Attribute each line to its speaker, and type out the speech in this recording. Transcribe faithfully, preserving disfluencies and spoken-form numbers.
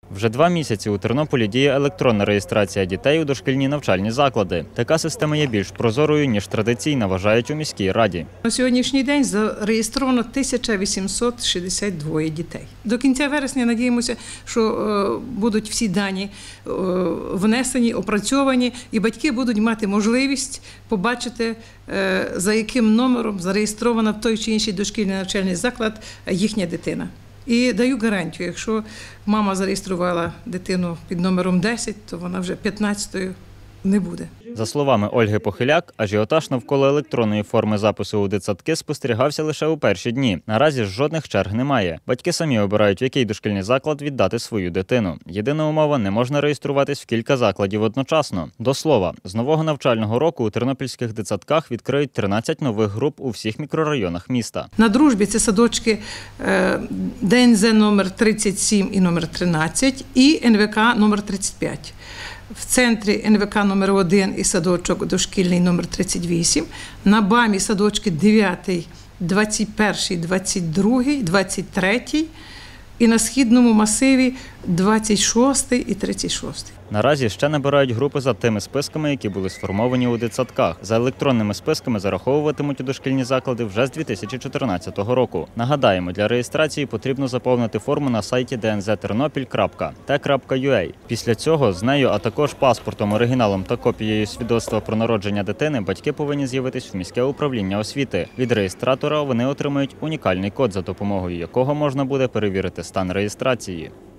Speaker 1: Вже два місяці у Тернополі діє електронна реєстрація дітей у дошкільні навчальні заклади. Така система є більш прозорою, ніж традиційна, вважають у міській раді.
Speaker 2: На сьогоднішній день зареєстровано тисяча вісімсот шістдесят два дітей. До кінця вересня надіємося, що будуть всі дані внесені, опрацьовані, і батьки будуть мати можливість побачити, за яким номером зареєстрована в той чи інший дошкільний навчальний заклад їхня дитина. І даю гарантію, якщо мама зареєструвала дитину під номером десять, то вона вже п'ятнадцятою не буде.
Speaker 1: За словами Ольги Похиляк, ажіотаж навколо електронної форми запису у дитсадки спостерігався лише у перші дні. Наразі ж жодних черг немає. Батьки самі обирають, в який дошкільний заклад віддати свою дитину. Єдина умова – не можна реєструватись в кілька закладів одночасно. До слова, з нового навчального року у тернопільських дитсадках відкриють тринадцять нових груп у всіх мікрорайонах міста.
Speaker 2: На Дружбі це садочки Д Н З номер тридцять сім і номер тринадцять і Н В К номер тридцять п'ять. В центрі Н В К номер один і садочок дошкільний номер тридцять вісім, на БАМі садочки дев'ятий, двадцять перший, двадцять другий, двадцять третій і на східному масиві двадцять шостий і тридцять шостий.
Speaker 1: Наразі ще набирають групи за тими списками, які були сформовані у дитсадках. За електронними списками зараховуватимуть у дошкільні заклади вже з дві тисячі чотирнадцятого року. Нагадаємо, для реєстрації потрібно заповнити форму на сайті д ен зе тернопіль крапка те крапка ю а. Після цього з нею, а також паспортом, оригіналом та копією свідоцтва про народження дитини батьки повинні з'явитись в міське управління освіти. Від реєстратора вони отримають унікальний код, за допомогою якого можна буде перевірити стан реєстрації.